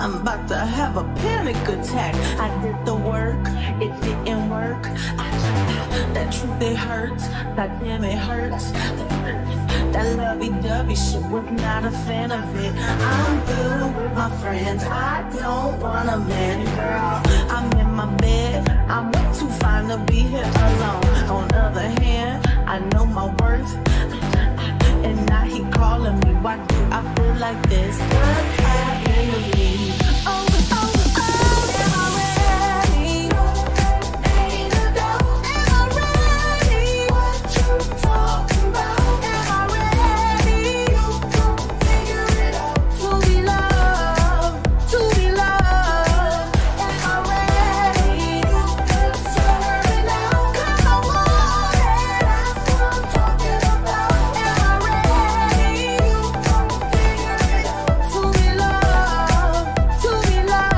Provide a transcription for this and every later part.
I'm about to have a panic attack. I did the work, it didn't work. That truth, it hurts. God damn, it hurts. That lovey-dovey shit, was not a fan of it. I'm good with my friends, I don't want a man, girl. I'm in my bed, I'm way too fine to be here alone. On the other hand, I know my worth, and now he calling me. Why do I feel like this? What's happening to me? Oh, am I ready? Ain't a doubt. Am I ready? What you talking about? Am I ready? You gon' figure it out. To be loved, to be loved. Am I ready? You deserve it now. 'Cause I want it. That's what I'm talking about. Am I ready? You gon' figure it out. To be loved, to be loved.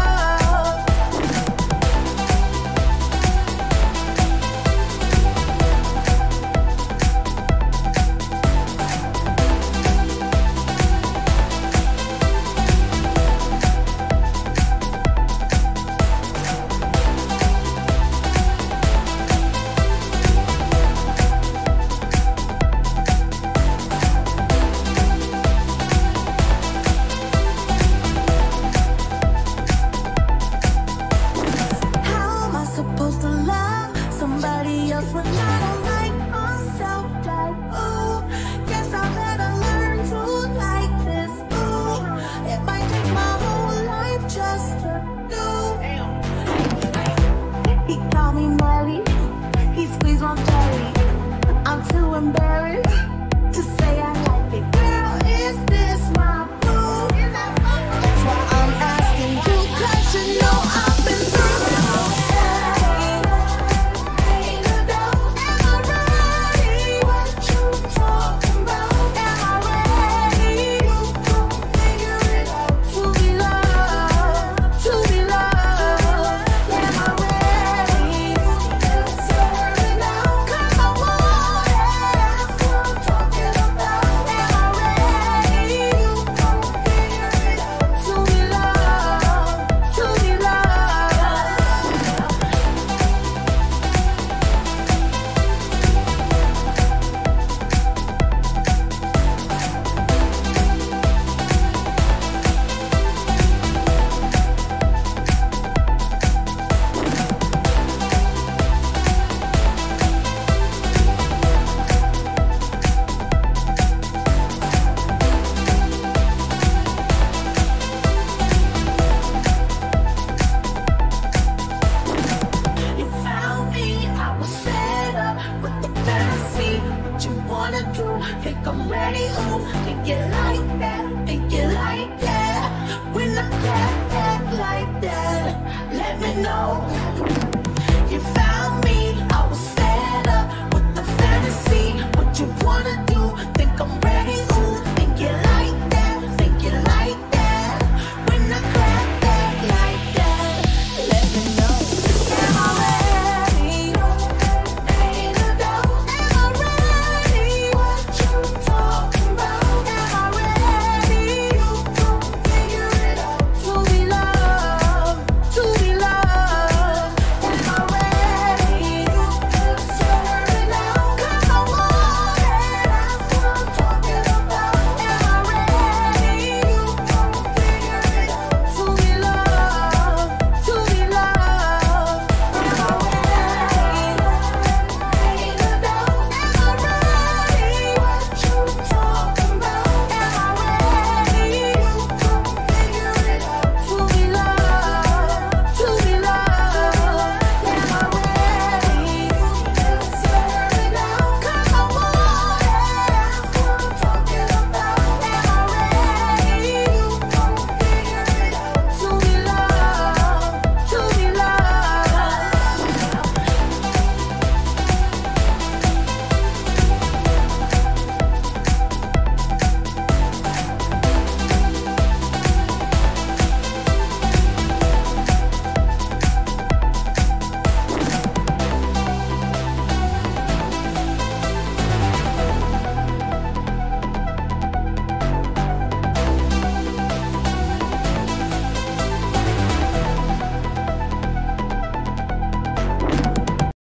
How am I supposed to love somebody else when I don't like myself? Like, ooh, guess I better learn to like this. Ooh, it might take my whole life just to do. He called me Molly, he squeezed my belly. I'm too embarrassed to say I like it. Girl, is this my boo? That's why I'm asking you, 'cause you know I've been through it all. Ain't a doubt. Am I ready? What you talking about? Am I ready? You gon' figure it out. To be loved, to be loved. Am I ready? You deserve it now. 'Cause I want it. That's what I'm talking about. Am I ready? You gon' figure it out. To be loved, to be loved. You found me, I was fed up with the fantasy. What you wanna do? Think I'm ready? Ooh, think you like that? Think you like that? When I act like that, let me know.